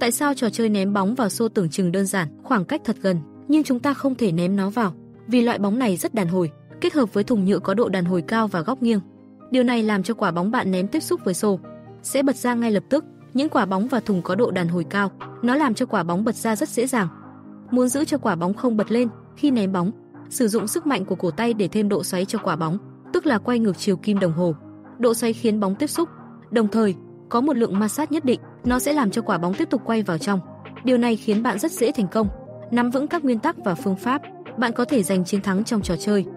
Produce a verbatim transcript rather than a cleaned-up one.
Tại sao trò chơi ném bóng vào xô tưởng chừng đơn giản, khoảng cách thật gần, nhưng chúng ta không thể ném nó vào? Vì loại bóng này rất đàn hồi, kết hợp với thùng nhựa có độ đàn hồi cao và góc nghiêng. Điều này làm cho quả bóng bạn ném tiếp xúc với xô sẽ bật ra ngay lập tức. Những quả bóng và thùng có độ đàn hồi cao, nó làm cho quả bóng bật ra rất dễ dàng. Muốn giữ cho quả bóng không bật lên khi ném bóng, sử dụng sức mạnh của cổ tay để thêm độ xoáy cho quả bóng, tức là quay ngược chiều kim đồng hồ. Độ xoáy khiến bóng tiếp xúc, đồng thời có một lượng ma sát nhất định, nó sẽ làm cho quả bóng tiếp tục quay vào trong. Điều này khiến bạn rất dễ thành công. Nắm vững các nguyên tắc và phương pháp, bạn có thể giành chiến thắng trong trò chơi.